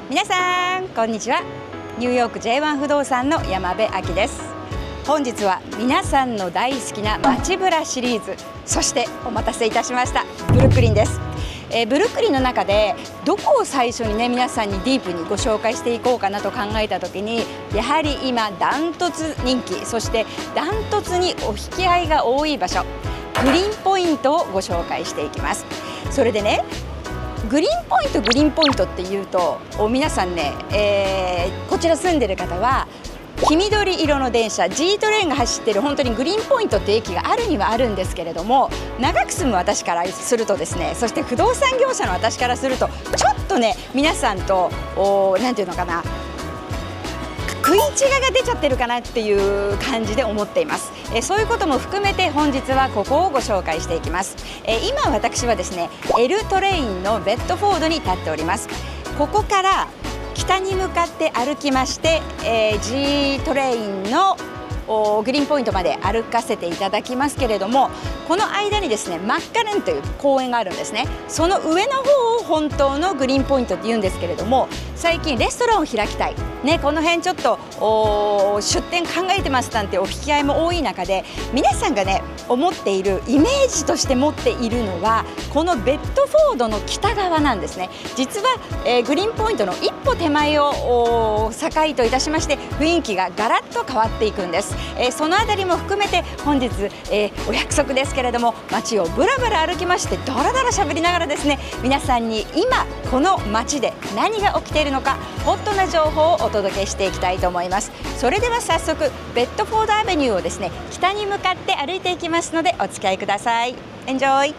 皆さんこんにちは。ニューヨーク J1 不動産の山部亜希です。本日は皆さんの大好きな街ブラシリーズ、そしてお待たせいたしましたブルックリンです。ブルックリンの中でどこを最初にね皆さんにディープにご紹介していこうかなと考えた時に、やはり今ダントツ人気、そしてダントツにお引き合いが多い場所、グリーンポイントをご紹介していきます。それでね、グリーンポイントっていうと皆さんね、こちら住んでる方は黄緑色の電車 G トレインが走ってる本当にグリーンポイントっていう駅があるにはあるんですけれども、長く住む私からするとですね、そして不動産業者の私からするとちょっとね皆さんとなんていうのかな、食い違いが出ちゃってるかなっていう感じで思っています。そういうことも含めて本日はここをご紹介していきます。今私はですね L トレインのベッドフォードに立っております。ここから北に向かって歩きまして、G トレインのグリーンポイントまで歩かせていただきますけれども、この間にですねマッカレンという公園があるんですね。その上の方を本当のグリーンポイントって言うんですけれども、最近レストランを開きたい、ね、この辺ちょっと出店考えてますなんてお引き合いも多い中で、皆さんがね思っているイメージとして持っているのはこのベッドフォードの北側なんですね。実は、グリーンポイントの一歩手前を境といたしまして雰囲気がガラッと変わっていくんです。そのあたりも含めて本日、お約束ですけれども街をぶらぶら歩きましてだらだら喋りながらですね、皆さんに今この街で何が起きているのかホットな情報をお届けしていきたいと思います。それでは早速ベッドフォードアベニューをですね北に向かって歩いていきますのでお付き合いください。エンジョイ。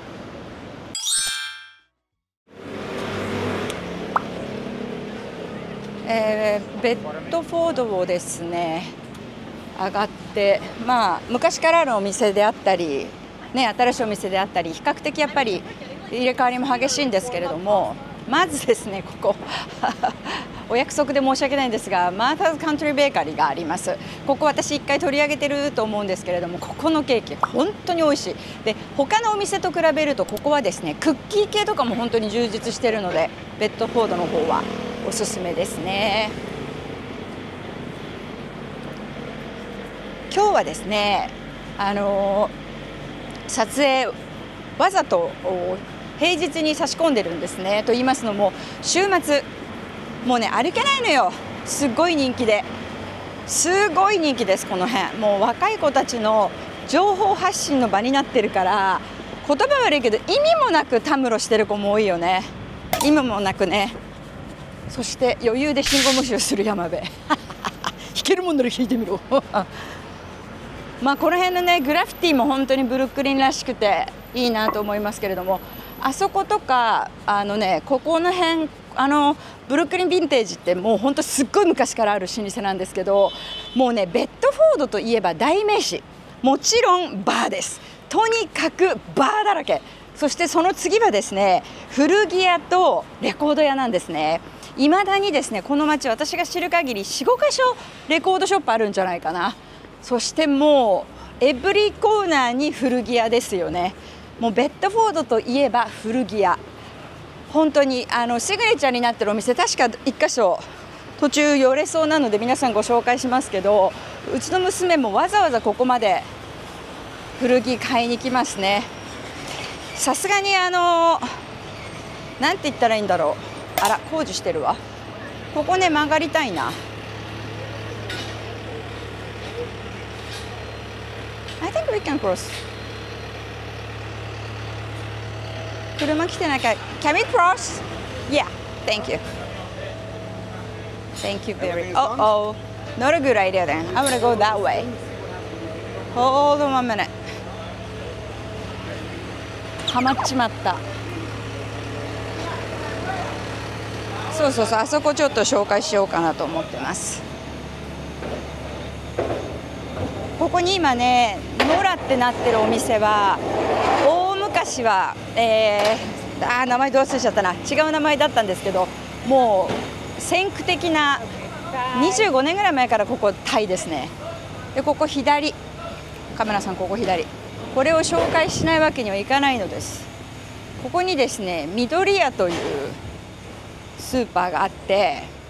ベッドフォードをですね上がって、昔からあるお店であったり、ね、新しいお店であったり比較的やっぱり入れ替わりも激しいんですけれども、まずですねここお約束で申し訳ないんですがマーターズカントリーベーカリーがあります。ここ私1回取り上げてると思うんですけれども、ここのケーキ本当に美味しいで、他のお店と比べるとここはですねクッキー系とかも本当に充実しているのでベッドフォードの方はおすすめですね。今日はですね、撮影わざと平日に差し込んでるんですね。と言いますのも週末もうね歩けないのよ。すごい人気ですごい人気です。この辺もう若い子たちの情報発信の場になってるから、言葉悪いけど意味もなくたむろしてる子も多いよね。意味もなくね。そして余裕で信号無視をする山部弾けるもんなら弾いてみろこの辺のねグラフィティも本当にブルックリンらしくていいなと思いますけれども、あそことかここの辺ブルックリンヴィンテージってもう本当すっごい昔からある老舗なんですけど、もうねベッドフォードといえば代名詞もちろんバーです。とにかくバーだらけ。そしてその次はですね古着屋とレコード屋なんですね。いまだにですねこの街私が知る限り 4,5 箇所レコードショップあるんじゃないかな。そしてもうエブリーコーナーに古着屋ですよね。もうベッドフォードといえば古着屋、本当にシグネチャーになってるお店確か1箇所途中寄れそうなので皆さんご紹介しますけど、うちの娘もわざわざここまで古着買いに来ますね。さすがになんて言ったらいいんだろう、あら工事してるわ。ここね曲がりたいな。I think we can cross. 車来てないから Can we cross? Yeah, thank you. Thank you very much. Uh-oh, not a good idea then. I'm gonna go that way. Hold on one minute. はまっちまった。そうそうそう、あそこちょっと紹介しようかなと思ってます。ここに今ねノラってなってるお店は大昔は、名前ど忘れちゃったな、違う名前だったんですけど、もう先駆的な25年ぐらい前からここタイですね。でここ左、カメラさんここ左、これを紹介しないわけにはいかないのです。ここにですね緑屋というスーパーがあって、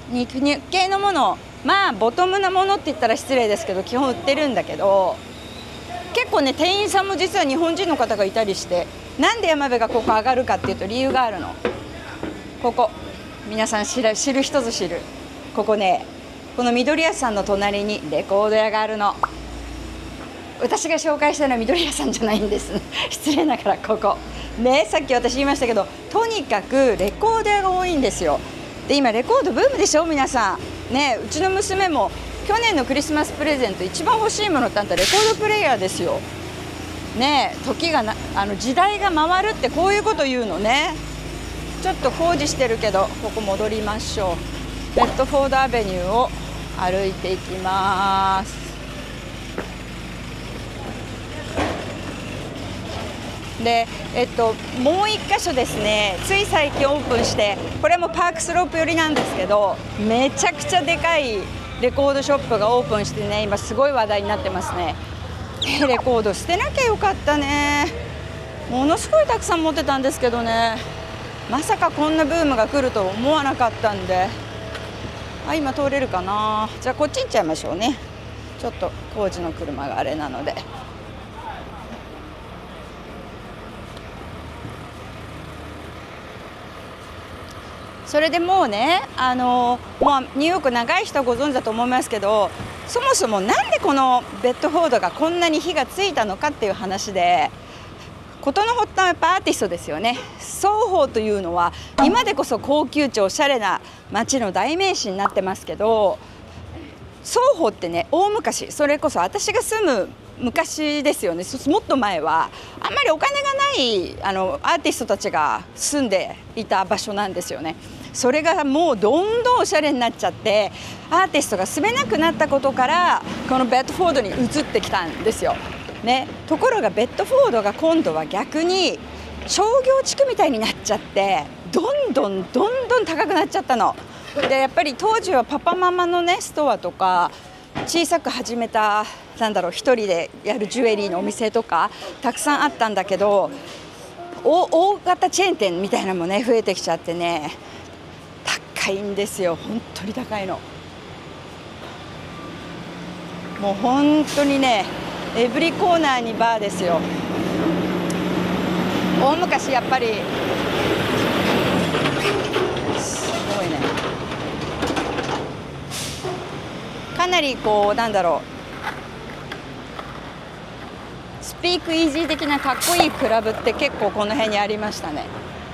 日系のもの、まあボトムなものって言ったら失礼ですけど基本売ってるんだけど、結構ね店員さんも実は日本人の方がいたりして、なんで山辺がここ上がるかっていうと理由があるの。ここ皆さん知る人ぞ知る、ここね、この緑屋さんの隣にレコード屋があるの。私が紹介したのは緑屋さんじゃないんです失礼ながらここね、さっき私言いましたけど、とにかくレコード屋が多いんですよ。で今レコードブームでしょ皆さんね。うちの娘も去年のクリスマスプレゼント一番欲しいものってあんたレコードプレーヤーですよね。時が時代が回るってこういうこと言うのね。ちょっと工事してるけどここ戻りましょう。ベッドフォードアベニューを歩いていきます。でもう一箇所ですね、つい最近オープンして、これもパークスロープ寄りなんですけど、めちゃくちゃでかいレコードショップがオープンしてね、今すごい話題になってますね。レコード捨てなきゃよかったね。ものすごいたくさん持ってたんですけどね、まさかこんなブームが来ると思わなかったんで。今通れるかな。じゃあこっち行っちゃいましょうね。ちょっと工事の車があれなので。それでもうね、もうニューヨーク長い人はご存知だと思いますけど、そもそもなんでこのベッドフォードがこんなに火がついたのかっていう話で、事の発端はやっぱアーティストですよね。双方というのは今でこそ高級地おしゃれな街の代名詞になってますけど、双方ってね大昔、それこそ私が住む昔ですよね。もっと前はあんまりお金がないアーティストたちが住んでいた場所なんですよね。それがもうどんどんおしゃれになっちゃって、アーティストが住めなくなったことからこのベッドフォードに移ってきたんですよ、ね。ところがベッドフォードが今度は逆に商業地区みたいになっちゃって、どんどん高くなっちゃったの。でやっぱり当時はパパママのねストアとか、小さく始めた一人でやるジュエリーのお店とかたくさんあったんだけど、大型チェーン店みたいなのもね増えてきちゃってね、高いんですよ。本当に高いの。もう本当にねエブリコーナーにバーですよ。大昔やっぱりすごいね。かなりこうスピークイージー的なかっこいいクラブって結構この辺にありましたね。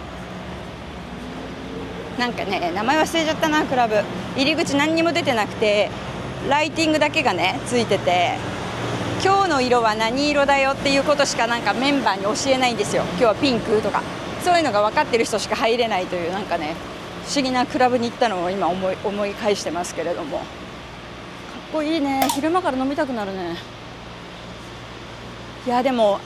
なんかね名前忘れちゃったな。クラブ入り口何にも出てなくて、ライティングだけがねついてて、今日の色は何色だよっていうことしかなんかメンバーに教えないんですよ。今日はピンクとかそういうのが分かってる人しか入れないという、なんかね不思議なクラブに行ったのを今思い返してますけれども、かっこいいね。昼間から飲みたくなるね。いやでも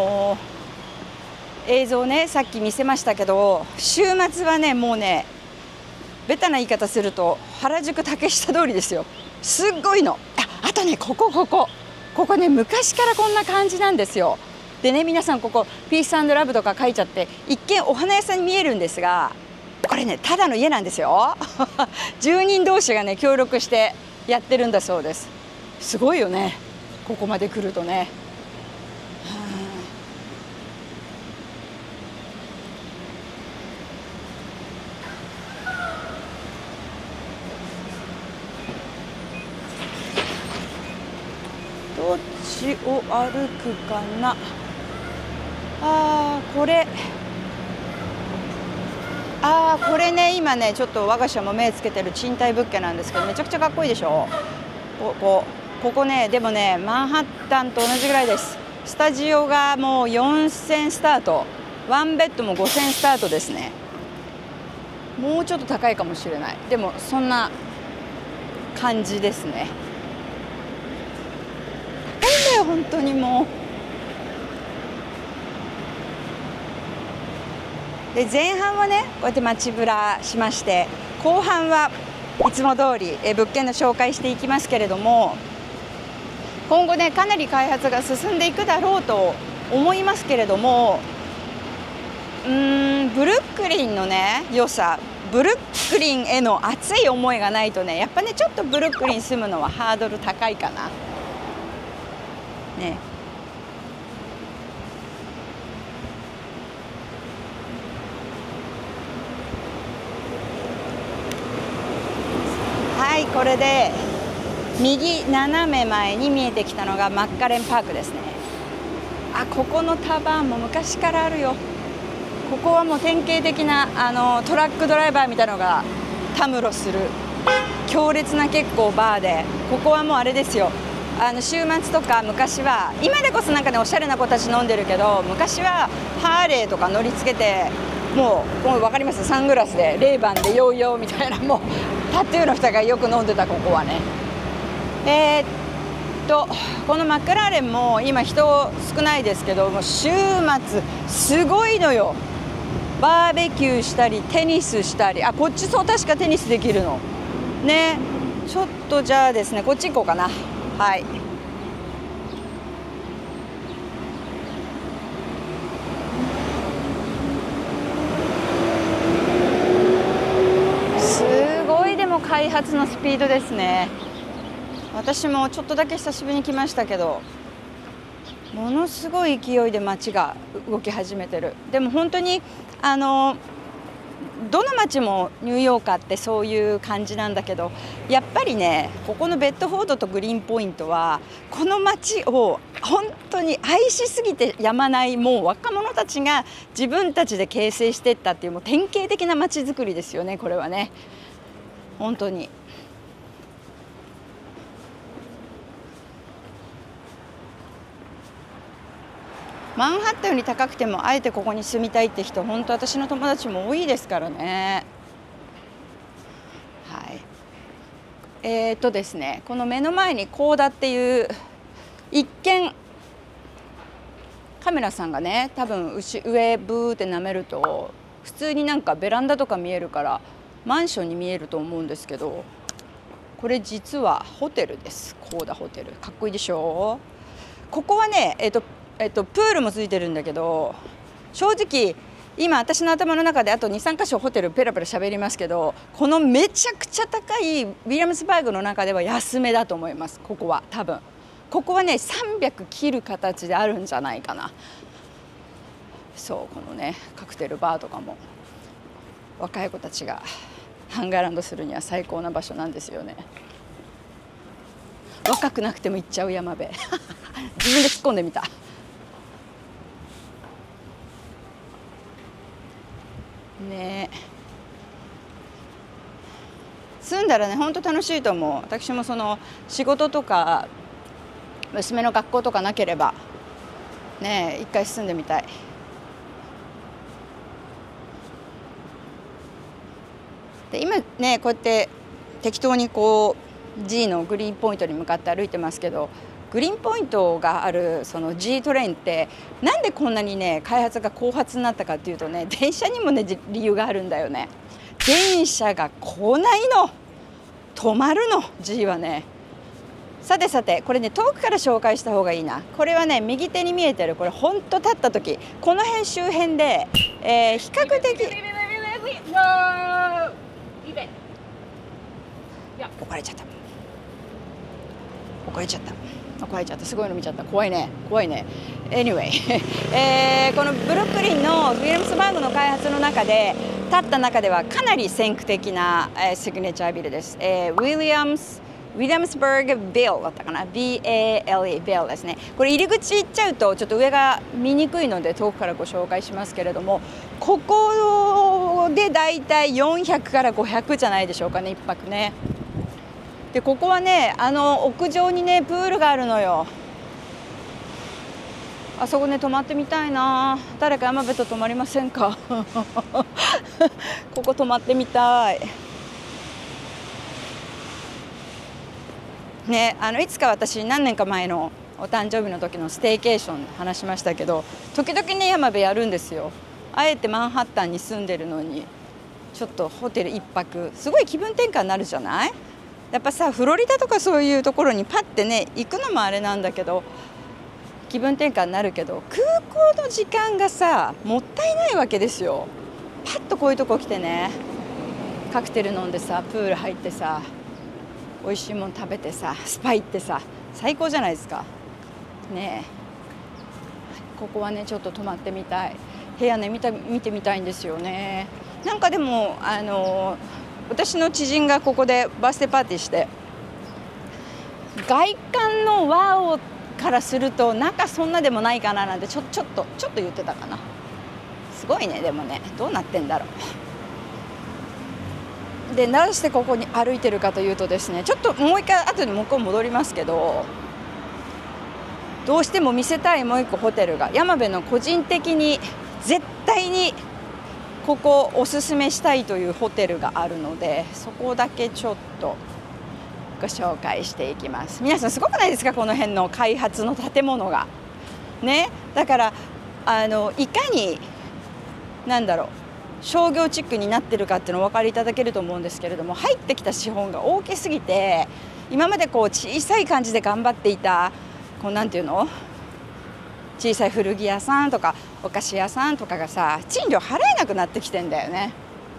映像ねさっき見せましたけど、週末はねもうねベタな言い方すると原宿竹下通りですよ。すっごいの。あとねここね昔からこんな感じなんですよ。でね皆さんここピース&ラブとか書いちゃって一見お花屋さんに見えるんですが、これねただの家なんですよ住人同士がね協力してやってるんだそうです。すごいよねここまで来るとね。どっちを歩くかな。これね今ねちょっと我が社も目つけてる賃貸物件なんですけど、めちゃくちゃかっこいいでしょ。ここねでもねマンハッタンと同じぐらいです。スタジオがもう4000スタート、ワンベッドも5000スタートですね。もうちょっと高いかもしれない。でもそんな感じですね。高いんだよ本当にもう。で前半はねこうやって街ぶらしまして、後半はいつも通り物件の紹介していきますけれども、今後ねかなり開発が進んでいくだろうと思いますけれども、ブルックリンのね良さ、 ブルックリンへの熱い思いがないとね、やっぱねちょっとブルックリン住むのはハードル高いかなね。はい、これで右斜め前に見えてきたのがマッカレンパークですね。あ、ここのタバーンも昔からあるよ。ここはもう典型的なトラックドライバーみたいなのがたむろする強烈な結構バーで、ここはもうあれですよ、週末とか昔は、今でこそなんかねおしゃれな子たち飲んでるけど、昔はハーレーとか乗りつけて、もう分かります、サングラスでレイバンでヨーヨーみたいな、もうタトゥーの人がよく飲んでた。ここはねこのマクラーレンも今人少ないですけども、週末すごいのよ。バーベキューしたりテニスしたり、あ、こっちそう、確かテニスできるのね。ちょっとじゃあですね、こっち行こうかな。はい、すごいでも開発のスピードですね。私もちょっとだけ久しぶりに来ましたけど、ものすごい勢いで街が動き始めてる。でも本当にどの街もニューヨーカーってそういう感じなんだけど、やっぱりね、ここのベッドフォードとグリーンポイントはこの街を本当に愛しすぎてやまない、もう若者たちが自分たちで形成していったっていう、もう典型的な街づくりですよね、これはね、本当に。マンハッタンより高くてもあえてここに住みたいって人、本当私の友達も多いですからね。はい、ですね、この目の前にコーダっていう一見カメラさんがね、多分上ブーって舐めると普通になんかベランダとか見えるからマンションに見えると思うんですけど、これ実はホテルです。コーダホテル、かっこいいでしょ。ここはねプールもついてるんだけど、正直今私の頭の中であと 2,3 箇所ホテルペラペラ喋りますけど、このめちゃくちゃ高いウィリアムズバーグの中では安めだと思います。ここは多分ここはね300切る形であるんじゃないかな。そう、このねカクテルバーとかも若い子たちがハンガーランドするには最高な場所なんですよね。若くなくても行っちゃう山辺自分で突っ込んでみた。ね、住んだらね本当楽しいと思う。私もその仕事とか娘の学校とかなければね一回住んでみたい。で今ねこうやって適当にこう G のグリーンポイントに向かって歩いてますけど、グリーンポイントがあるその G トレインってなんでこんなにね開発が後発になったかっていうとね、電車にもね理由があるんだよね。電車が来ないの、止まるの G はね。さてさて、これね遠くから紹介した方がいいな。これはね右手に見えてる、これほんと立った時この辺周辺で、比較的怒られちゃった。怒られちゃった。怒られちゃった。すごいの見ちゃった。怖いね。怖いね。Anyway このブルックリンのウィリアムズバーグの開発の中で建った中ではかなり先駆的な、シグネチャービルです。ウィリアムズバーグビルだったかな。BALE ビルですね。これ入り口行っちゃうとちょっと上が見にくいので遠くからご紹介しますけれども、ここでだいたい400から500じゃないでしょうかね、1泊ね。でここはね屋上にねプールがあるのよ。あそこね泊まってみたいな。誰か山辺と泊まりませんかここ泊まってみたいね。いつか私何年か前のお誕生日の時のステイケーション話しましたけど、時々ね山辺やるんですよ。あえてマンハッタンに住んでるのにちょっとホテル1泊すごい気分転換になるじゃない。やっぱさフロリダとかそういうところにパッてね行くのもあれなんだけど気分転換になるけど、空港の時間がさもったいないわけですよ。パッとこういうとこ来てねカクテル飲んでさ、プール入ってさ、美味しいもの食べてさ、スパ行ってさ、最高じゃないですかね。ここはねちょっと泊まってみたい、部屋ね見てみたいんですよね。なんかでも私の知人がここでバースデーパーティーして、外観のワオからすると中そんなでもないかななんてちょっと言ってたかな。すごいね。でもね、どうなってんだろう。で、なぜしてここに歩いてるかというとですね、ちょっともう一回後で向こう戻りますけど、どうしても見せたいもう一個ホテルが、山辺の個人的に絶対にここおすすめしたいというホテルがあるので、そこだけちょっとご紹介していきます。皆さんすごくないですか、この辺の開発の建物がね。だからいかに商業チックになってるかっていうのをお分かりいただけると思うんですけれども、入ってきた資本が大きすぎて、今までこう小さい感じで頑張っていたなんていうの、小さい古着屋さんとかお菓子屋さんとかがさ、賃料払えなくなってきてんだよね。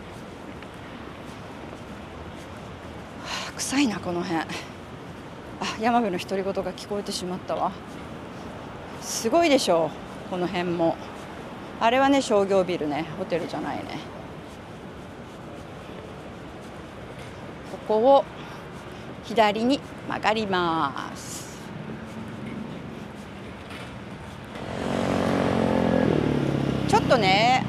臭いなこの辺。山辺の独り言が聞こえてしまったわ。すごいでしょこの辺も。あれはね商業ビルね、ホテルじゃないね。ここを左に曲がります。ちょっとね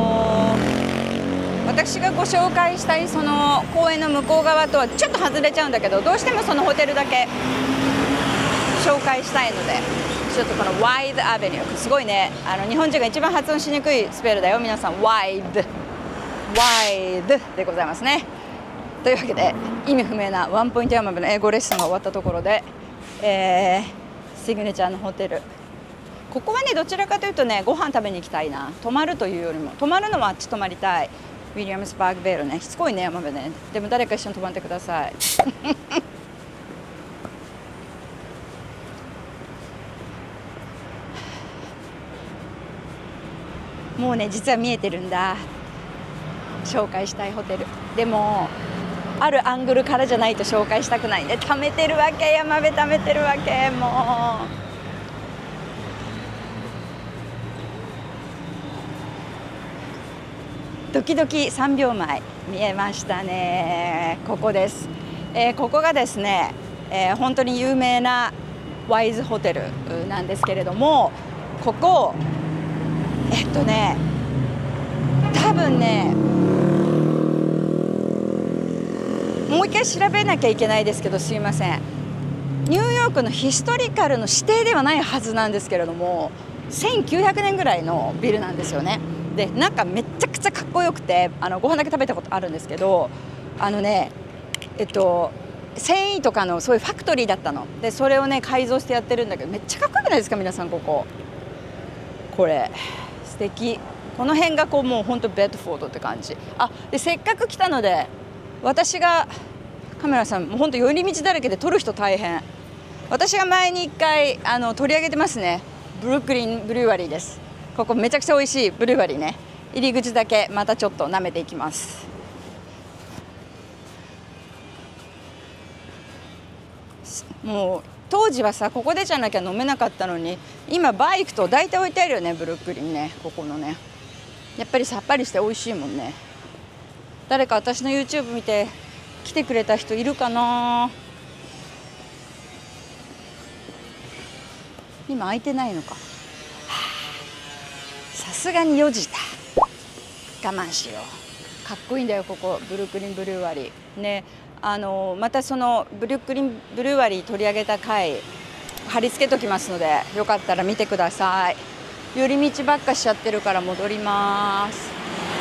私がご紹介したいその公園の向こう側とはちょっと外れちゃうんだけど、どうしてもそのホテルだけ紹介したいので、ちょっとこのワイドアベニュー、すごいね、日本人が一番発音しにくいスペルだよ皆さん。ワイドでございますね。というわけで意味不明なワンポイント山辺の英語レッスンが終わったところで、シグネチャーのホテル、ここはねどちらかというとねご飯食べに行きたいな。泊まるというよりも、泊まるのはあっち泊まりたい。ウィリアムスパークベールね、しつこいね山辺ね。でも誰か一緒に泊まってくださいもうね実は見えてるんだ、紹介したいホテル。でもあるアングルからじゃないと紹介したくないね。貯めてるわけ、山辺貯めてるわけ。もうドキドキ3秒前見えましたね。ここです。ここがですね、本当に有名なワイズホテルなんですけれども、ここ多分ねもう一回調べなきゃいけないですけど、すいません。ニューヨークのヒストリカルの指定ではないはずなんですけれども、1900年ぐらいのビルなんですよね。でなんかめちゃくちゃかっこよくて、ご飯だけ食べたことあるんですけど、繊維とかのそういうファクトリーだったので、それをね改造してやってるんだけど、めっちゃかっこよくないですか皆さん。これ素敵。この辺がこうもう本当ベッドフォードって感じ。でせっかく来たので、私がカメラさんもう本当寄り道だらけで撮る人大変。私が前に1回取り上げてますね、ブルックリンブリュワリーです。ここめちゃくちゃ美味しいブリュワリーね。入り口だけまたちょっと舐めていきます。もう当時はさここでじゃなきゃ飲めなかったのに、今バイクと大体置いてあるよねブルックリンね。ここのねやっぱりさっぱりして美味しいもんね。誰か私の YouTube 見て来てくれた人いるかな。今空いてないのか。さすがに4時だ。我慢しよう。かっこいいんだよここブルックリンブリュワリーね。またそのブルックリンブリュワリー取り上げた回貼り付けときますので、よかったら見てください。寄り道ばっかしちゃってるから戻ります。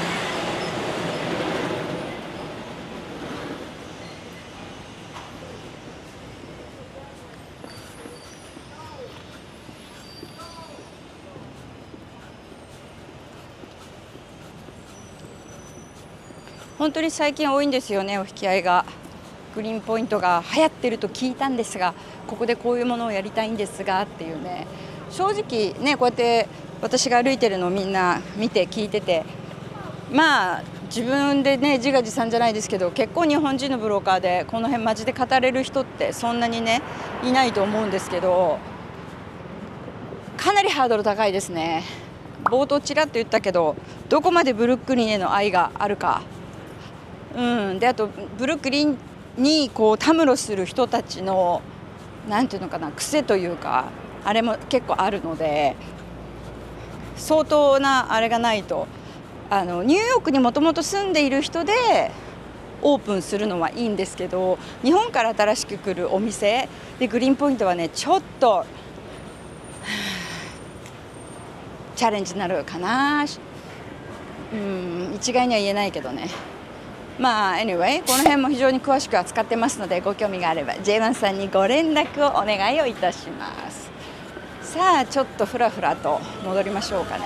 本当に最近多いんですよねお引き合いが。グリーンポイントが流行ってると聞いたんですが、ここでこういうものをやりたいんですがっていうね。正直ねこうやって私が歩いてるのをみんな見て聞いてて、まあ自分でね自画自賛じゃないですけど、結構日本人のブローカーでこの辺マジで語れる人ってそんなにねいないと思うんですけど、かなりハードル高いですね。冒頭ちらっと言ったけど、どこまでブルックリンへの愛があるか、であとブルックリンにこうたむろする人たちのなんていうのかな、癖というかあれも結構あるので、相当なあれがないと、ニューヨークにもともと住んでいる人でオープンするのはいいんですけど、日本から新しく来るお店でグリーンポイントはねちょっとチャレンジになるかな。一概には言えないけどね。まあ anyway この辺も非常に詳しく扱ってますので、ご興味があれば J1 さんにご連絡をお願いをいたします。さあちょっとふらふらと戻りましょうかね。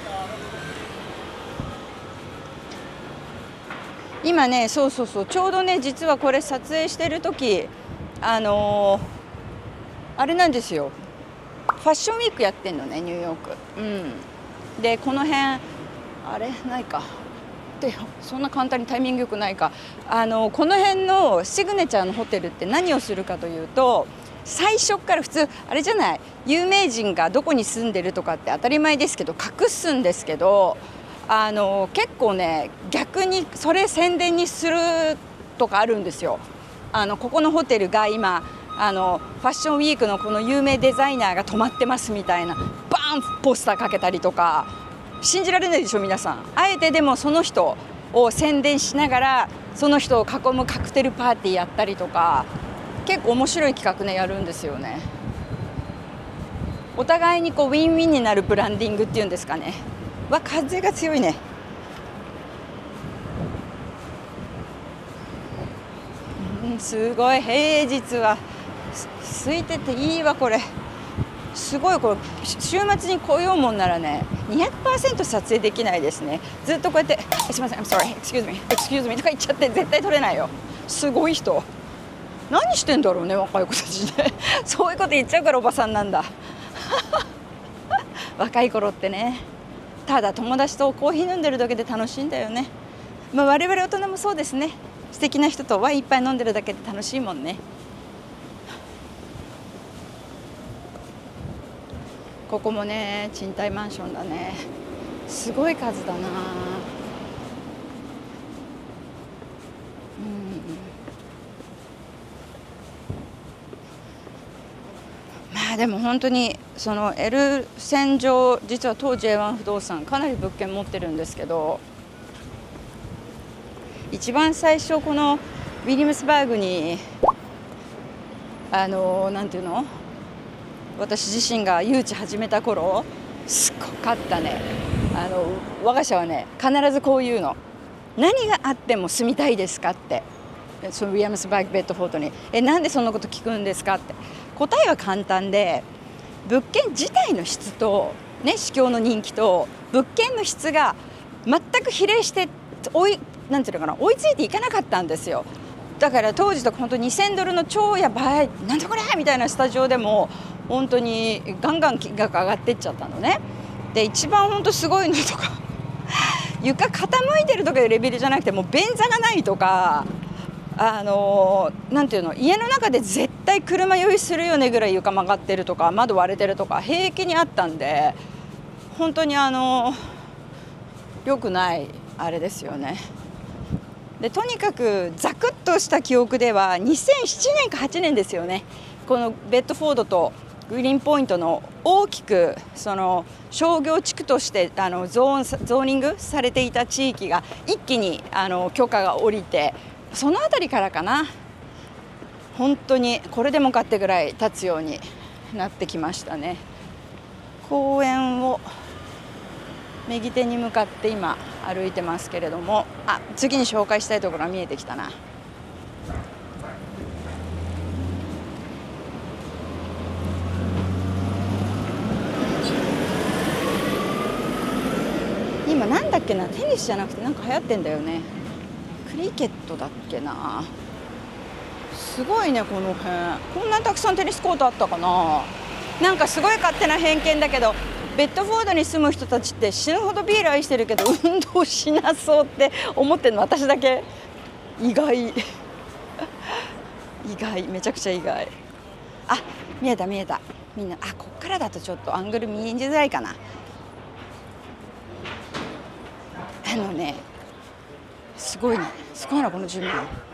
今ねそうちょうどね実はこれ撮影してる時あれなんですよ、ファッションウィークやってんのねニューヨーク。でこの辺あれないかで、そんな簡単にタイミングよくないか。この辺のシグネチャーのホテルって何をするかというと、最初から普通あれじゃない、有名人がどこに住んでるとかって当たり前ですけど隠すんですけど、結構ね逆にそれ宣伝にするとかあるんですよ。ここのホテルが今ファッションウィークのこの有名デザイナーが泊まってますみたいなバーンポスターかけたりとか、信じられないでしょ皆さん。あえてでもその人を宣伝しながらその人を囲むカクテルパーティーやったりとか、結構面白い企画ねやるんですよね。お互いにこうウィンウィンになるブランディングっていうんですかね。風が強いね。すごい平日は空いてていいわ。これすごい、これ週末に来ようもんならね 200% 撮影できないですね。ずっとこうやって「すいません I'm sorry excuse me」とか言っちゃって絶対撮れないよ。すごい人何してんだろうね若い子たちねそういうこと言っちゃうからおばさんなんだ若い頃ってね、ただ友達とコーヒー飲んでるだけで楽しいんだよね。我々大人もそうですね。素敵な人とワイン一杯飲んでるだけで楽しいもんね。ここもね賃貸マンションだね。すごい数だな。でも本当にその L 線上、実は当 J1 不動産かなり物件持ってるんですけど、一番最初このウィリアムスバーグになんていうの、私自身が誘致始めた頃すっごかったね。我が社はね必ずこういうの、何があっても住みたいですかって、そのウィリアムスバーグベッドフォートになんでそんなこと聞くんですかって。答えは簡単で、物件自体の質と、市況の人気と物件の質が全く比例してなんていうのかな、追いついていかなかったんですよ。だから当時とか本当$2000の超やばいなんだこれみたいなスタジオでも本当にガンガン金額上がってっちゃったのね。で一番本当すごいのとか床傾いてるとかいうレベルじゃなくて、もう便座がないとか、なんていうの、家の中で絶対車酔いするよねぐらい床曲がってるとか窓割れてるとか平気にあったんで、本当に良くないあれですよね。でとにかくザクッとした記憶では2007年か8年ですよね。このベッドフォードとグリーンポイントの大きくその商業地区としてゾーニングされていた地域が一気に許可が下りて、その辺りからかな、本当にこれでもかってぐらい立つようになってきましたね。公園を右手に向かって今歩いてますけれども、次に紹介したいところが見えてきたな。今なんだっけな、テニスじゃなくてなんか流行ってんだよね。クリケットだっけな。すごいねこの辺、こんなにたくさんテニスコートあったかな。なんかすごい勝手な偏見だけどベッドフォードに住む人たちって死ぬほどビール愛してるけど運動しなそうって思ってるの私だけ？意外意外、めちゃくちゃ意外。あ、見えた見えた。みんな、あ、こっからだとちょっとアングル見えづらいかな。すごいね、すごいなこのジム。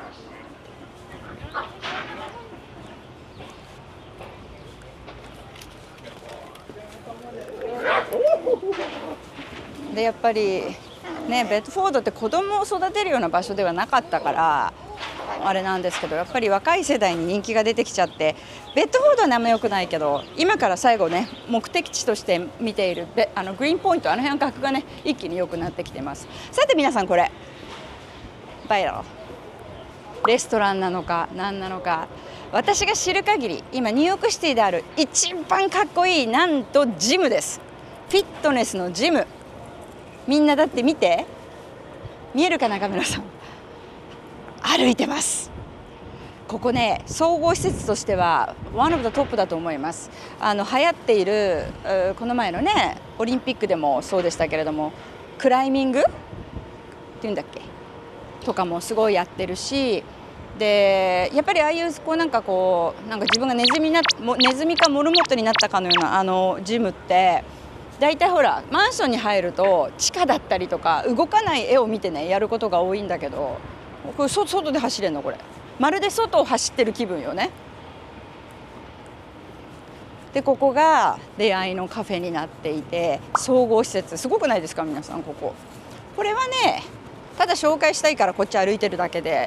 でやっぱりね、ベッドフォードって子供を育てるような場所ではなかったからあれなんですけど、やっぱり若い世代に人気が出てきちゃって、ベッドフォードは何も良くないけど、今から最後ね目的地として見ているグリーンポイント、あの辺の格がね一気に良くなってきてます。さて皆さん、これバイラルレストランなのか何なのか、私が知る限り今ニューヨークシティである一番かっこいい、なんとジムです。フィットネスのジム。みんなだって見て、見えるかなカメラさん、歩いてます。ここね、総合施設としてはワンオブザトップだと思います。流行っているこの前のねオリンピックでもそうでしたけれども、クライミングっていうんだっけとかもすごいやってるし、でやっぱりああいうこうなんか自分がネズミかモルモットになったかのようなジムって、大体ほらマンションに入ると地下だったりとか動かない絵を見てねやることが多いんだけど、これ外で走れんの、これまるで外を走ってる気分よね。でここが出会いのカフェになっていて、総合施設すごくないですか皆さん。これはねただ紹介したいからこっち歩いてるだけで、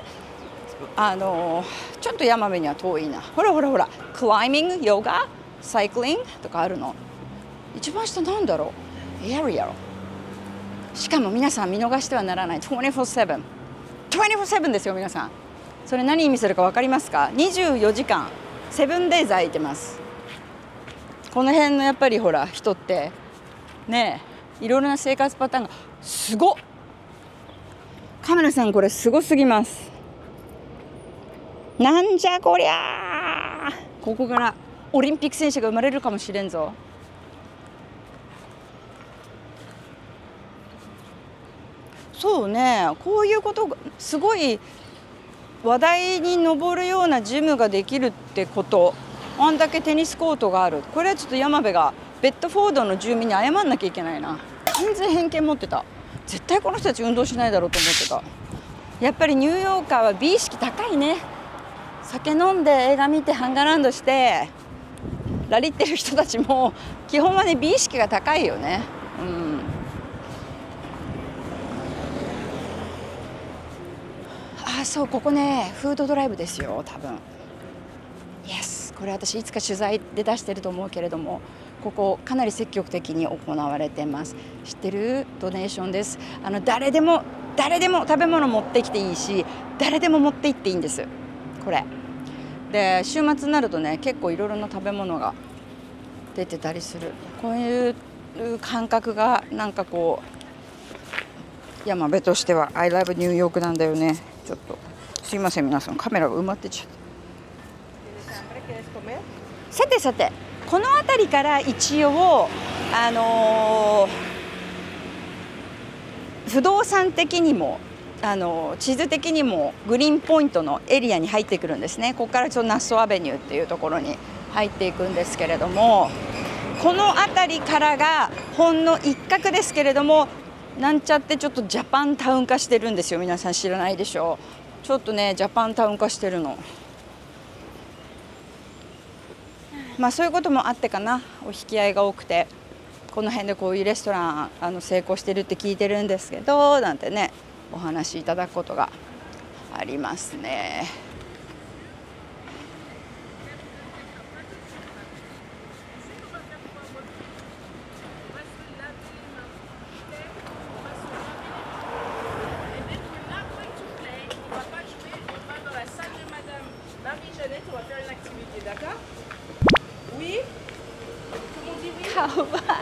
ちょっと山辺には遠いな。ほらほらほら、クライミング、ヨガ、サイクリングとかあるの。一番下なんだろう、エアリアル。しかも皆さん見逃してはならない 24/7 24/7 ですよ皆さん。それ何意味するか分かりますか？24時間7 days 空いてます。この辺のやっぱりほら人ってね、いろいろな生活パターンがすごっ。カメラさんこれすごすぎます。なんじゃこりゃー。ここからオリンピック選手が生まれるかもしれんぞ。そうね、こういうことがすごい話題に上るようなジムができるってこと、あんだけテニスコートがある。これはちょっと山部がベッドフォードの住民に謝んなきゃいけないな。完全偏見持ってた。絶対この人たち運動しないだろうと思ってた。やっぱりニューヨーカーは美意識高いね。酒飲んで映画見てハンガーランドしてラリってる人たちも基本はね美意識が高いよね。そう、ここねフードドライブですよ多分。イエス、これ私いつか取材で出してると思うけれども、ここかなり積極的に行われてます。知ってる？ドネーションです。誰でも食べ物持ってきていいし、誰でも持って行っていいんですこれで。週末になるとね結構いろいろな食べ物が出てたりする。こういう感覚がなんかこう山部としては I love ニューヨークなんだよね。ちょっとすいません皆さん、カメラが埋まってちゃった。さてさて、この辺りから一応不動産的にも地図的にもグリーンポイントのエリアに入ってくるんですね。ここからちょっとナッソアベニューっていうところに入っていくんですけれども、この辺りからがほんの一角ですけれども、なんちゃってちょっとジャパンタウン化してるんですよ。皆さん知らないでしょう。ちょっとねジャパンタウン化してるの。まあそういうこともあってかな、お引き合いが多くて、この辺でこういうレストラン成功してるって聞いてるんですけどなんてねお話しいただくことがありますね。かわいい。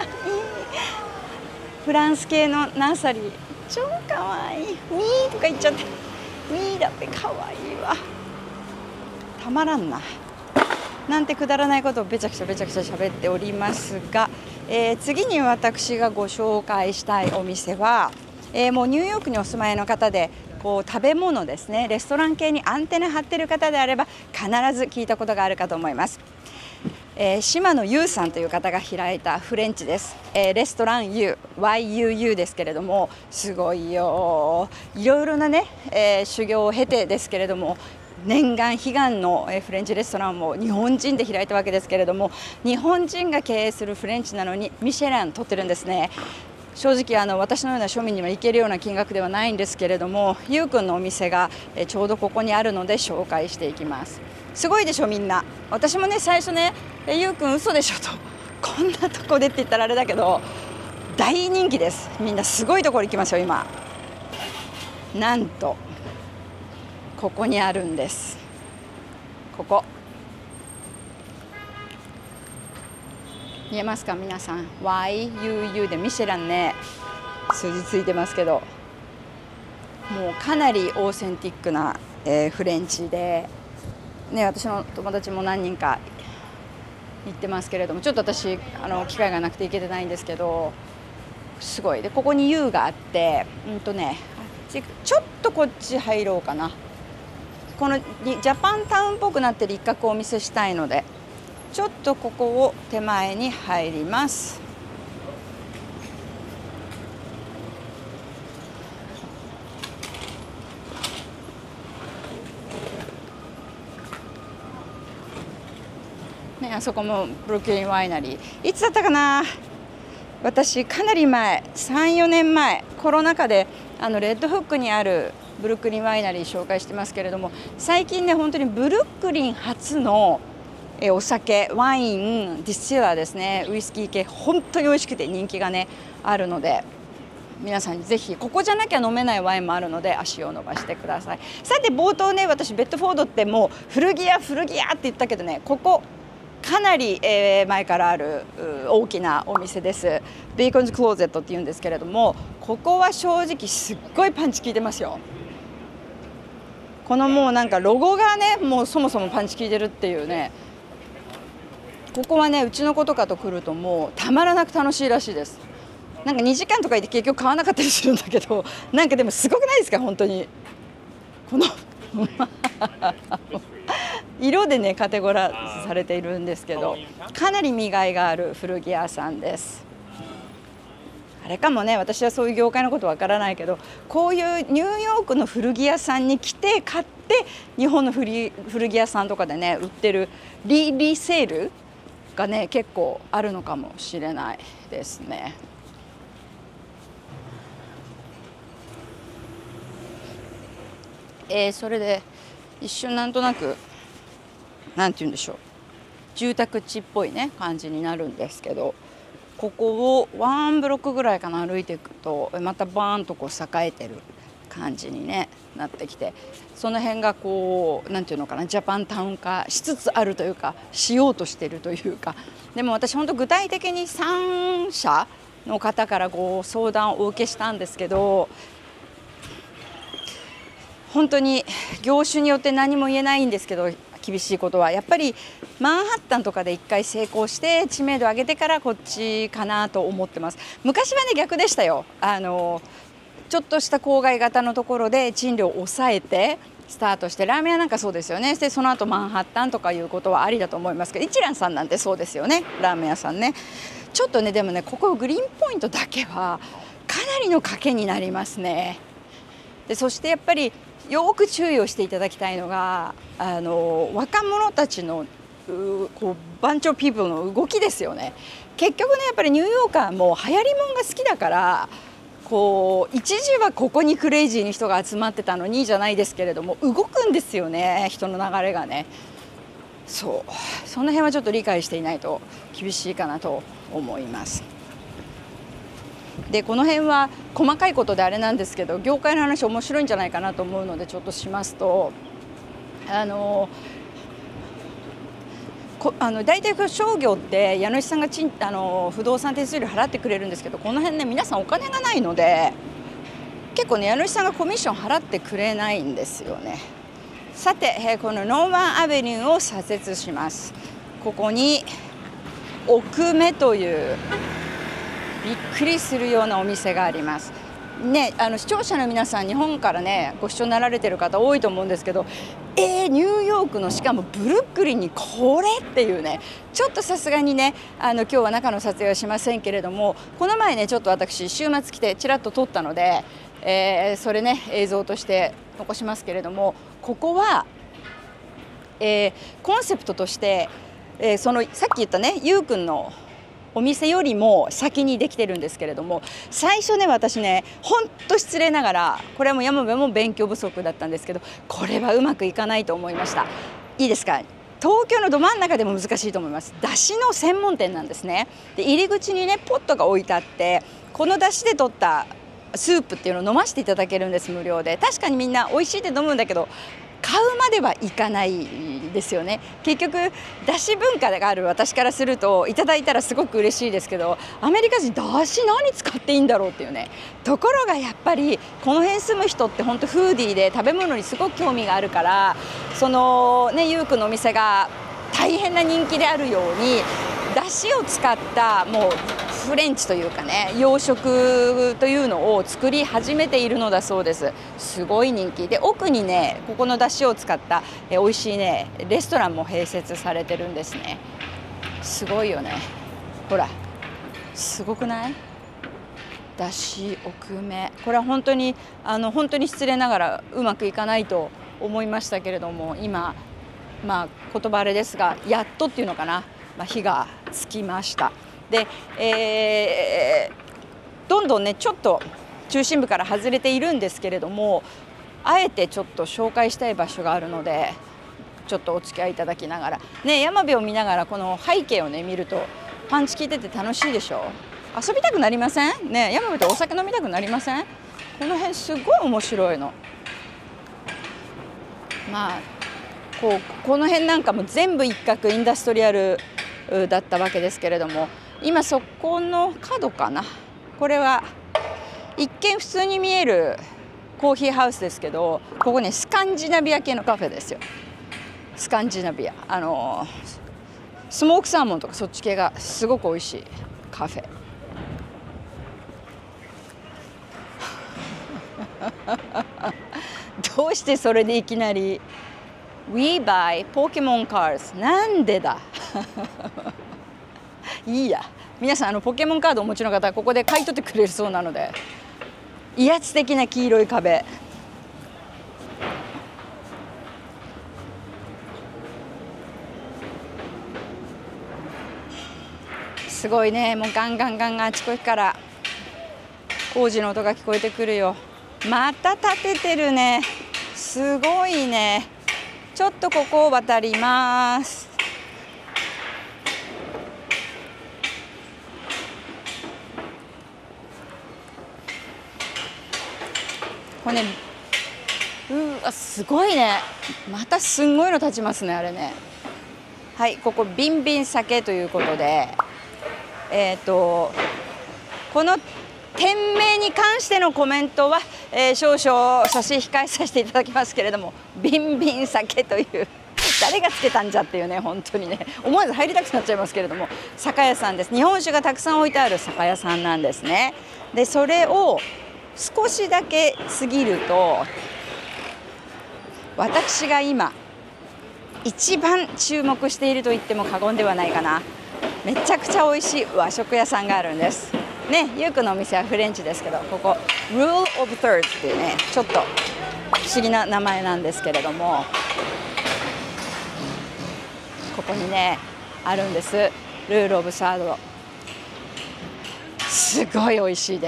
フランス系のナーサリー、超かわいい。ウィーとか言っちゃって、ウィーだってかわいいわ。たまらんな。なんてくだらないことをべちゃくちゃ喋っておりますが、 次に私がご紹介したいお店は、もうニューヨークにお住まいの方でこう食べ物ですね、レストラン系にアンテナ張ってる方であれば必ず聞いたことがあるかと思います。島野優さんという方が開いたフレンチです。レストラン YUU ですけれども、すごいよ、いろいろなね、修行を経てですけれども、念願悲願のフレンチレストランを日本人で開いたわけですけれども、日本人が経営するフレンチなのにミシェラン取ってるんですね。正直私のような庶民には行けるような金額ではないんですけれども、ゆうくんのお店がちょうどここにあるので紹介していきます。すごいでしょみんな。私もね最初ね、ゆうくん嘘でしょと、こんなとこでって言ったらあれだけど大人気です。みんなすごいところ行きますよ今。なんとここにあるんです。ここ見えますか皆さん、 YUU でミシェランね、数字ついてますけど、もうかなりオーセンティックな、フレンチで、ね、私の友達も何人か行ってますけれども、ちょっと私機会がなくて行けてないんですけど、すごいで、ここに U があって、ちょっとこっち入ろうかな。このジャパンタウンっぽくなってる一角をお見せしたいので、ちょっとここを手前に入ります。ね、あそこもブルックリンワイナリー。いつだったかな、私かなり前、3、4年前、コロナ禍でレッドフックにあるブルックリンワイナリー紹介してますけれども、最近ね本当にブルックリン初のお酒、ワイン、ディスティラーですね、ウイスキー系本当に美味しくて人気がねあるので、皆さんにぜひ、ここじゃなきゃ飲めないワインもあるので足を伸ばしてください。さて冒頭ね、私ベッドフォードってもう古着屋って言ったけどね、ここかなり前からある大きなお店です。ベーコンズクローゼットっていうんですけれども、ここは正直すっごいパンチ効いてますよ。このもうなんかロゴがね、もうそもそもパンチ効いてるっていうね。ここはね、うちの子とかと来るともうたまらなく楽しいらしいです。なんか2時間とかいて結局買わなかったりするんだけど、なんかでもすごくないですか本当に。この色でねカテゴライズされているんですけど、かなり見がいがある古着屋さんです。あれかもね、私はそういう業界のことわからないけど、こういうニューヨークの古着屋さんに来て買って日本の古着屋さんとかでね売ってるリセールがね結構あるのかもしれないですね。それで一瞬なんとなくなんて言うんでしょう、住宅地っぽいね感じになるんですけど、ここをワンブロックぐらいかな歩いていくとまたバーンとこう栄えてる感じに、ね、なってきて、その辺がこうなんていうのかな、ジャパンタウン化しつつあるというか、しようとしているというか。でも私本当具体的に3社の方からご相談をお受けしたんですけど、本当に業種によって何も言えないんですけど、厳しいことはやっぱりマンハッタンとかで一回成功して知名度上げてからこっちかなと思ってます。昔はね逆でしたよ。ちょっとした郊外型のところで賃料を抑えてスタートして、ラーメン屋なんかそうですよね。でその後マンハッタンとかいうことはありだと思いますけど、一蘭さんなんてそうですよね、ラーメン屋さんね。ちょっとねでもね、ここグリーンポイントだけはかなりの賭けになりますね。でそしてやっぱりよく注意をしていただきたいのが、若者たちのこうバンチョピープルの動きですよね。結局ねやっぱりニューヨーカーも流行りもんが好きだから、こう一時はここにクレイジーに人が集まってたのにじゃないですけれども、動くんですよね、人の流れがね。その辺はちょっと理解していないと厳しいかなと思います。でこの辺は細かいことであれなんですけど、業界の話面白いんじゃないかなと思うのでちょっとしますと、大体商業って家主さんが不動産手数料払ってくれるんですけど、この辺ね皆さんお金がないので結構ね家主さんがコミッション払ってくれないんですよね。さて、このノーマンアベニューを左折します。ここに奥目というびっくりするようなお店がありますね。視聴者の皆さん、日本からねご視聴になられてる方多いと思うんですけど、ニューヨークのしかもブルックリンにこれっていうね、ちょっとさすがにね今日は中の撮影はしませんけれども、この前ねちょっと私週末来てちらっと撮ったので、それね映像として残しますけれども、ここは、コンセプトとして、そのさっき言ったねゆうくんのお店よりも先にできてるんですけれども、最初ね私ねほんと失礼ながら、これはもう山部も勉強不足だったんですけど、これはうまくいかないと思いました。いいですか、東京のど真ん中でも難しいと思います。だしの専門店なんですね。で入り口にねポットが置いてあって、このだしで取ったスープっていうのを飲ませていただけるんです、無料で。確かにみんな美味しいって飲むんだけど、買うまではいかないですよね。結局だし文化がある私からすると、いただいたらすごく嬉しいですけど、アメリカ人だし何使っていいんだろうっていうね。ところがやっぱりこの辺住む人って本当フーディーで食べ物にすごく興味があるから、そのねゆうくんのお店が大変な人気であるように、だしを使ったもうフレンチというかね洋食というのを作り始めているのだそうです。すごい人気で、奥にねここのだしを使った美味しいねレストランも併設されてるんですね。すごいよね。ほらすごくない？だし奥目、これは本当に失礼ながらうまくいかないと思いましたけれども、今まあ言葉あれですがやっとっていうのかな、火がつきました。で、どんどんねちょっと中心部から外れているんですけれども、あえてちょっと紹介したい場所があるので、ちょっとお付き合いいただきながらね、山辺を見ながらこの背景をね見るとパンチ効いてて楽しいでしょ。遊びたくなりませんね。山辺でお酒飲みたくなりません？この辺すごい面白いの。まあこの辺なんかも全部一角インダストリアルだったわけですけれども、今そこの角かな、これは一見普通に見えるコーヒーハウスですけど、ここねスカンジナビア系のカフェですよ。スカンジナビア、スモークサーモンとかそっち系がすごく美味しいカフェ。どうしてそれでいきなりWe buy Pokemon cards なんでだいいや、皆さんポケモンカードをお持ちの方はここで買い取ってくれるそうなので、威圧的な黄色い壁、すごいね。もうガンガンガンガンあちこちから工事の音が聞こえてくるよ。また建ててるね、すごいね。ちょっとここを渡ります。これね、うわすごいね。またすんごいの立ちますね、あれね。はい、ここビンビン酒ということで、この店名に関してのコメントは、少々差し控えさせていただきますけれども、ビンビン酒という誰がつけたんじゃっていうね、本当にね思わず入りたくなっちゃいますけれども、酒屋さんです。日本酒がたくさん置いてある酒屋さんなんですね。でそれを少しだけ過ぎると、私が今一番注目していると言っても過言ではないかな、めちゃくちゃ美味しい和食屋さんがあるんですね。ゆうくんのお店はフレンチですけど、ここ Rule of Thirds っていうねちょっと不思議な名前なんですけれども、ここにねあるんです、ルールオブサード。すごい美味しいです。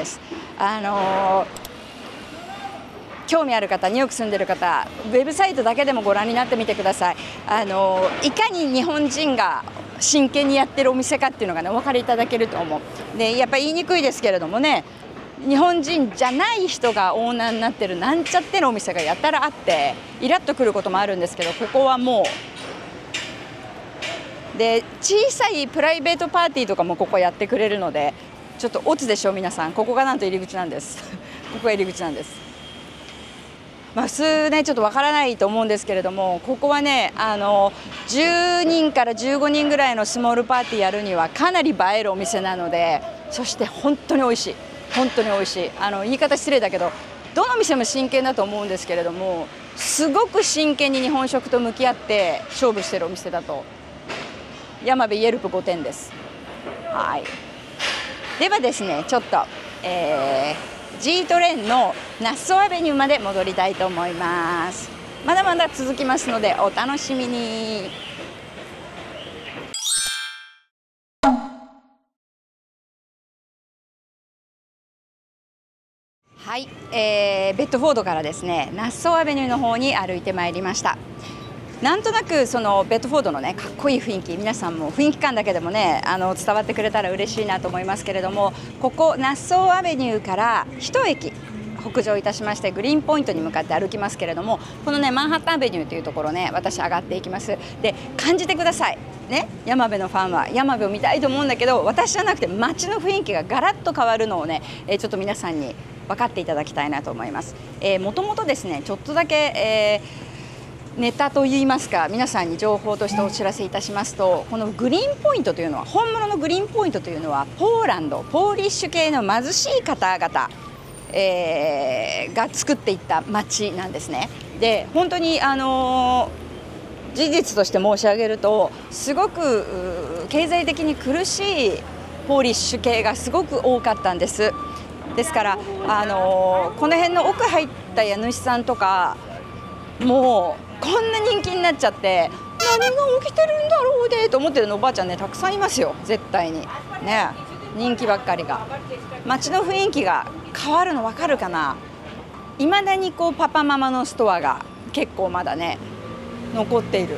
興味ある方、ニューヨーク住んでる方、ウェブサイトだけでもご覧になってみてください。いかに日本人が真剣にやってるお店かっていうのがねお分かりいただけると思う。でやっぱり言いにくいですけれどもね、日本人じゃない人がオーナーになってるなんちゃってのお店がやたらあってイラッとくることもあるんですけど、ここはもうで小さいプライベートパーティーとかもここやってくれるので、ちょっとオツでしょ皆さん。ここがなんと入り口なんですここが入り口なんです。普通ねちょっとわからないと思うんですけれども、ここはね10人から15人ぐらいのスモールパーティーやるにはかなり映えるお店なので、 そして本当に美味しい、本当に美味しい。言い方失礼だけど、どの店も真剣だと思うんですけれども、すごく真剣に日本食と向き合って勝負してるお店だと。山部イエルプ5点です。はい。ではですね、ちょっと、G トレインのナッソーアベニューまで戻りたいと思います。まだまだ続きますのでお楽しみに。はい、ベッドフォードからですね、ナッソーアベニューの方に歩いてまいりました。なんとなくそのベッドフォードのね、かっこいい雰囲気、皆さんも雰囲気感だけでもね、伝わってくれたら嬉しいなと思いますけれども、ここナッソーアベニューから一駅北上いたしまして、グリーンポイントに向かって歩きますけれども、このねマンハッタンアベニューというところね、私上がっていきます。で、感じてくださいね、山部のファンは山部を見たいと思うんだけど、私じゃなくて街の雰囲気がガラッと変わるのをね、ちょっと皆さんに分かっていただきたいなと思います。もともとですね、ちょっとだけ、ネタといいますか、皆さんに情報としてお知らせいたしますと、このグリーンポイントというのは、本物のグリーンポイントというのはポーランド、ポーリッシュ系の貧しい方々、が作っていった町なんですね。で、本当に事実として申し上げると、すごく経済的に苦しいポーリッシュ系がすごく多かったんです。ですからこの辺の奥入った家主さんとかもうこんな人気になっちゃって、何が起きてるんだろうでと思ってるのおばあちゃんね、たくさんいますよ、絶対にね。人気ばっかりが、街の雰囲気が変わるの分かるかな。いまだにこうパパママのストアが結構まだね残っている。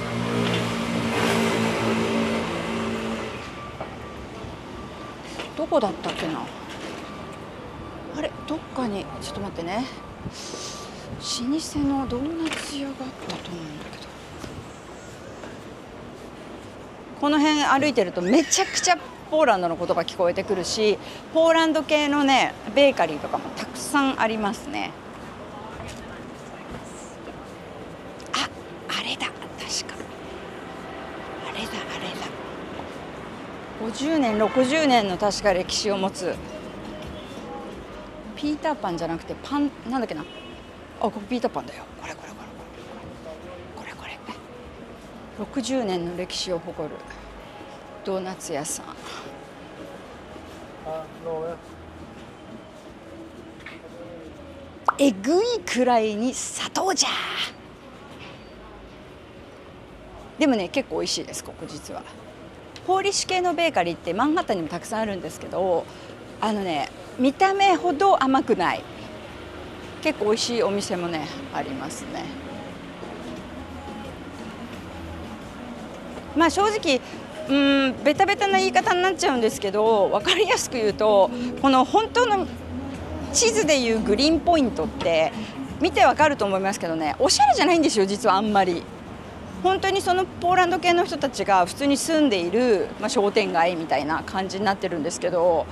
どこだったっけな、あれ、どっかにちょっと待ってね、老舗のドーナツ屋があったと思うんだけど、この辺歩いてるとめちゃくちゃポーランドの言葉聞こえてくるし、ポーランド系のねベーカリーとかもたくさんありますね。あれだ、確かあれだ50年60年の確か歴史を持つ、ピーターパンじゃなくてパンなんだっけな、これピーターパンだよ、これ60年の歴史を誇るドーナツ屋さん。えぐいくらいに砂糖じゃ。でもね、結構美味しいです、ここ実は。ポーリッシュ系のベーカリーってマンハッタンにもたくさんあるんですけど、見た目ほど甘くない、結構美味しいお店もねありますね。まあ正直ベタベタな言い方になっちゃうんですけど、分かりやすく言うと、この本当の地図でいうグリーンポイントって見て分かると思いますけどね、おしゃれじゃないんですよ実は。あんまり本当にそのポーランド系の人たちが普通に住んでいる、商店街みたいな感じになってるんですけど、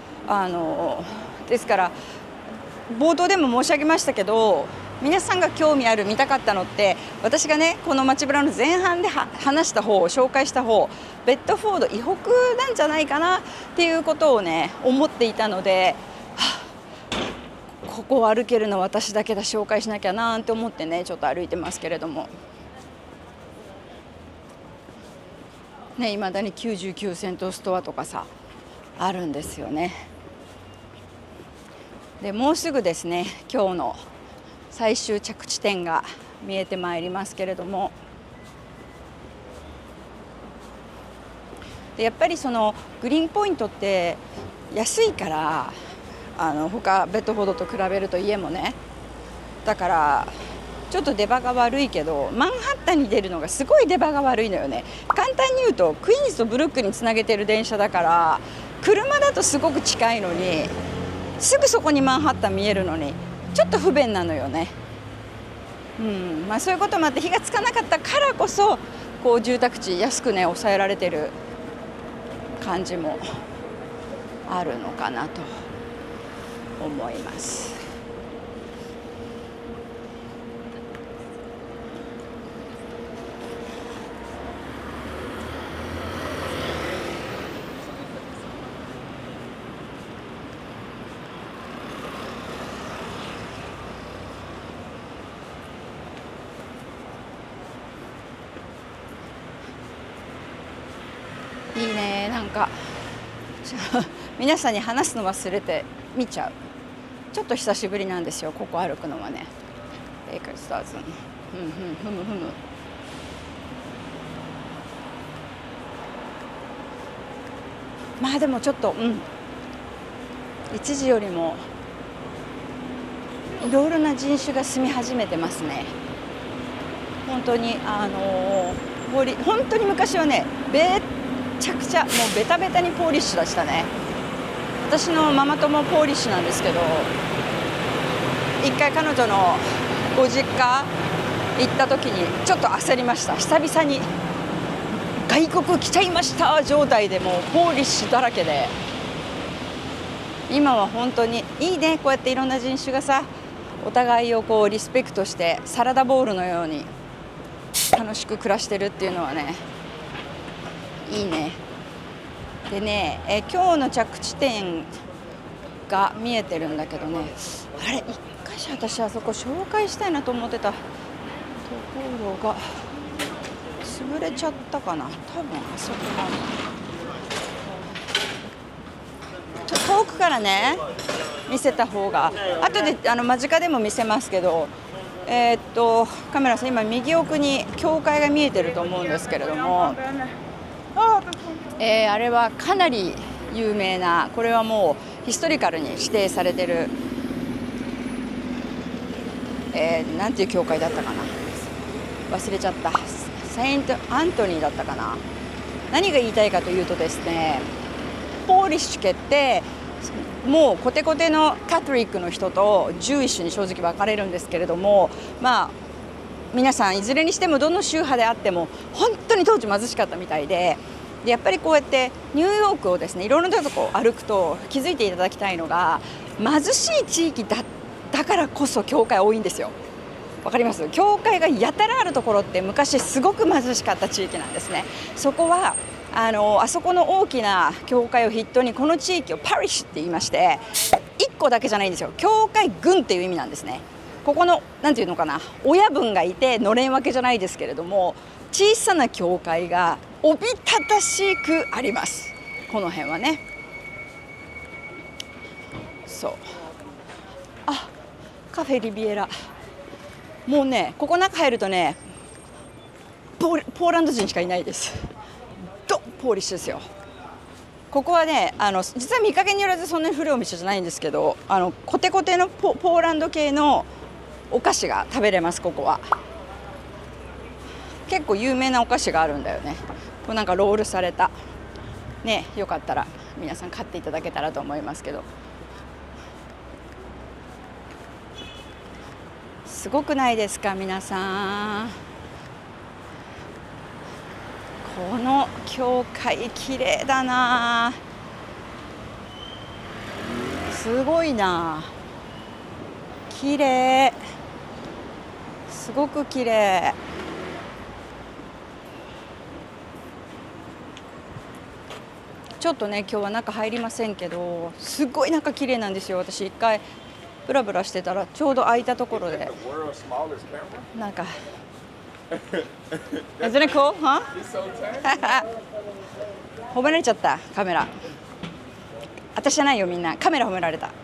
ですから冒頭でも申し上げましたけど、皆さんが興味ある見たかったのって、私がねこの街ブラの前半で話した方、紹介した方、ベッドフォード以北なんじゃないかなっていうことをね思っていたので、ここを歩けるの私だけだ、紹介しなきゃなって思ってねちょっと歩いてますけれどもね、いまだに99セントストアとかさあるんですよね。でもうすぐですね、今日の最終着地点が見えてまいりますけれども、でやっぱりそのグリーンポイントって安いから、他ベッドフォードと比べると家もね、だからちょっと出場が悪いけど、マンハッタンに出るのがすごい出場が悪いのよね。簡単に言うとクイーンズとブルックにつなげてる電車だから、車だとすごく近いのに、すぐそこにマンハッタン見えるのにちょっと不便なのよね。そういうこともあって火がつかなかったからこそ、こう住宅地安くね抑えられてる感じもあるのかなと思います。 いいね。なんか皆さんに話すの忘れて見ちゃう。ちょっと久しぶりなんですよ、ここ歩くのはね。ベーカーズダーズン。ふむ。まあでもちょっと一時よりもいろいろな人種が住み始めてますね。本当に本当に昔はね、めちゃくちゃもうベタベタにポーリッシュでしたね。私のママ友ポーリッシュなんですけど、一回彼女のご実家行った時にちょっと焦りました。久々に外国来ちゃいました状態でもうポーリッシュだらけで、今は本当にいいね。こうやっていろんな人種がさ、お互いをこうリスペクトしてサラダボウルのように楽しく暮らしてるっていうのはね、いいね。でね、今日の着地点が見えてるんだけどね、あれ一箇所私あそこ紹介したいなと思ってたところが潰れちゃったかな。多分あそこかな。遠くからね見せた方が、後で間近でも見せますけど、カメラさん今右奥に教会が見えてると思うんですけれども、あれはかなり有名な、これはもうヒストリカルに指定されてる、なんていう教会だったかな、忘れちゃった。セイント・アントニーだったかな。何が言いたいかというとですね、ポーリッシュ家ってもうコテコテのカトリックの人とジューイッシュに正直分かれるんですけれども、まあ皆さんいずれにしてもどの宗派であっても本当に当時貧しかったみたいで、やっぱりこうやってニューヨークをですね、いろんなとこ歩くと気づいていただきたいのが、貧しい地域だからこそ教会多いんですよ。わかります？教会がやたらあるところって昔すごく貧しかった地域なんですね。そこはあそこの大きな教会を筆頭にこの地域をパリッシュって言いまして、1個だけじゃないんですよ。教会群っていう意味なんですね。ここのなんていうのかな、親分がいてのれん分けじゃないですけれども、小さな教会がおびただしくあります、この辺はね。そう、あ、カフェリビエラ。もうね、ここ中入るとね、ポーランド人しかいないです。ポーリッシュですよ。ここはね、実は見かけによらずそんなに古いお店じゃないんですけど、コテコテのポーランド系のお菓子が食べれます。ここは結構有名なお菓子があるんだよね。これなんかロールされたね、よかったら皆さん買っていただけたらと思いますけど、すごくないですか皆さん。この教会綺麗だな、すごいな、綺麗、すごく綺麗。ちょっとね今日は中入りませんけど、すごい中綺麗なんですよ。私一回ブラブラしてたらちょうど空いたところでなんかIsn't it cool? Huh? 褒められちゃったカメラ。私じゃないよ、みんなカメラ褒められた。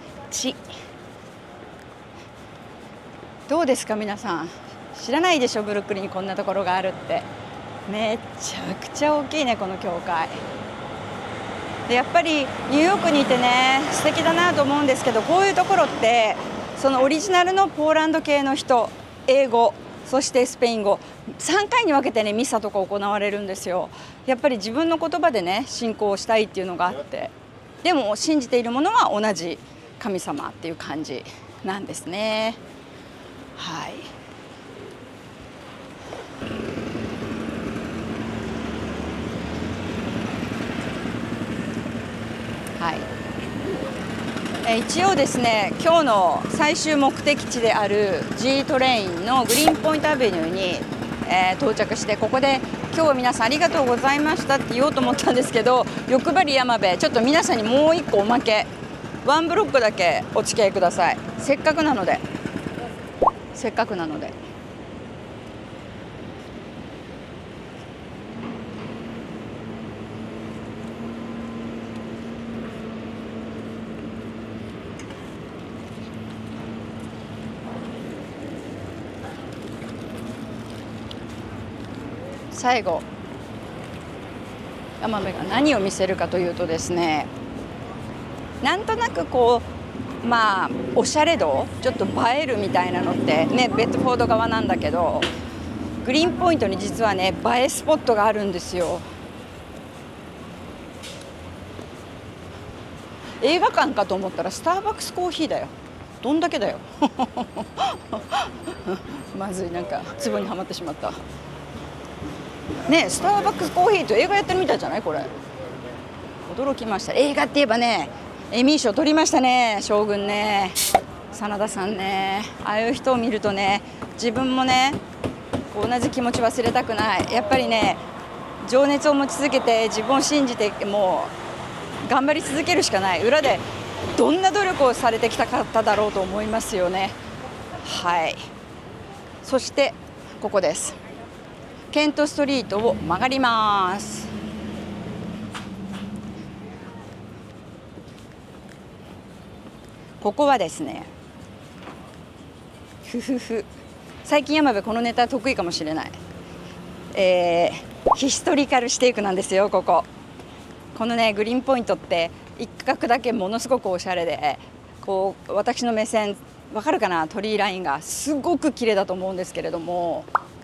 どうですか皆さん、知らないでしょブルックリンにこんなところがあるって。めちゃくちゃ大きいねこの教会で。やっぱりニューヨークにいてね素敵だなと思うんですけど、こういうところってそのオリジナルのポーランド系の人、英語そしてスペイン語3回に分けてねミサとか行われるんですよ。やっぱり自分の言葉でね信仰したいっていうのがあって、でも信じているものは同じ神様っていう感じなんですね。はい。はい、一応ですね今日の最終目的地である G トレインのグリーンポイントアベニューに、到着して、ここで今日は皆さんありがとうございましたって言おうと思ったんですけど、欲張り山辺ちょっと皆さんにもう一個おまけ、ワンブロックだけお付き合いください。せっかくなので。 最後山辺が何を見せるかというとですね、なんとなくこうまあおしゃれ度ちょっと映えるみたいなのってね、ベッドフォード側なんだけど、グリーンポイントに実はね映えスポットがあるんですよ。映画館かと思ったらスターバックスコーヒーだよ。どんだけだよまずい、なんかツボにはまってしまったね。スターバックスコーヒーと映画やってるみたいじゃないこれ。驚きました。映画って言えばね、エミー賞取りましたね、将軍ね、真田さんね。ああいう人を見るとね、自分もね同じ気持ち忘れたくない。やっぱりね、情熱を持ち続けて自分を信じてもう頑張り続けるしかない。裏でどんな努力をされてきた方だろうと思いますよね。はい。そしてここです。ケントストリートを曲がります。ここはですね、最近山辺このネタ得意かもしれない、ヒストリカルシテークなんですよ。このねグリーンポイントって一角だけものすごくおしゃれで、こう私の目線わかるかな、鳥居ラインがすごく綺麗だと思うんですけれども、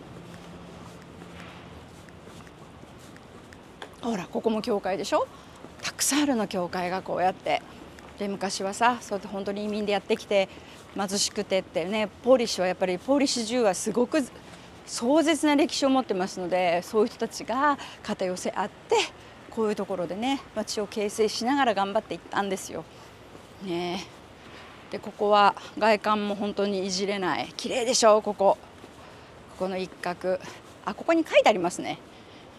ほらここも教会でしょ。たくさんあるの教会がこうやって。で昔はさ、そうやって本当に移民でやってきて貧しくてってね、ポーリッシュはやっぱりポーリッシュ中はすごく壮絶な歴史を持ってますので、そういう人たちが肩寄せ合ってこういうところでね町を形成しながら頑張っていったんですよ。ねでここは外観も本当にいじれない、綺麗でしょ。ここの一角、ここに書いてありますね。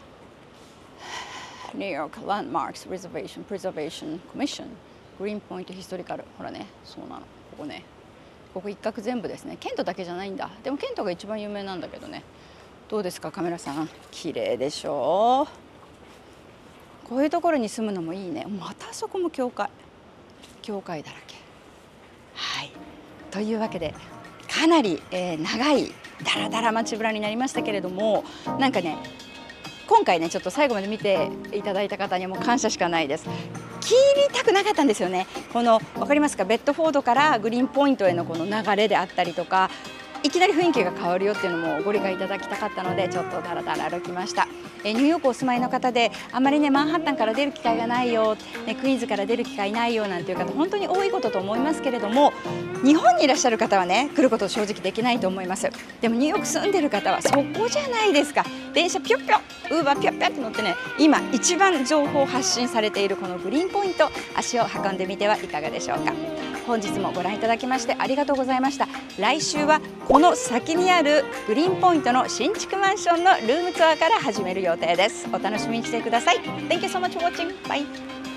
ニューヨークランドマークス・リザベーション・プリザベーション・コミッショングリーンポイント・ヒストリカル。ほらね、そうなの。ここね、ここ一角全部ですね。ケントだけじゃないんだ。でもケントが一番有名なんだけどね。どうですかカメラさん、綺麗でしょ。こういうところに住むのもいいね。またそこも教会だらけ。はい、というわけでかなり、長いダラダラ街ぶらになりましたけれども、なんかね今回ねちょっと最後まで見ていただいた方にはもう感謝しかないです。切りたくなかったんですよね。この分かりますか、ベッドフォードからグリーンポイントへのこの流れであったりとか、いきなり雰囲気が変わるよっていうのもご理解いただきたかったので、ちょっとダラダラ歩きました。ニューヨークお住まいの方であまりねマンハッタンから出る機会がないよ、クイーンズから出る機会ないよなんていう方本当に多いことと思いますけれども、日本にいらっしゃる方はね来ること正直できないと思います。でもニューヨーク住んでる方はそこじゃないですか。電車ぴょっぴょ、ウーバーぴょっぴょって乗ってね、今一番情報発信されているこのグリーンポイント、足を運んでみてはいかがでしょうか。本日もご覧いただきましてありがとうございました。来週はこの先にあるグリーンポイントの新築マンションのルームツアーから始める予定です。お楽しみにしてください。Thank you so much for watching. Bye.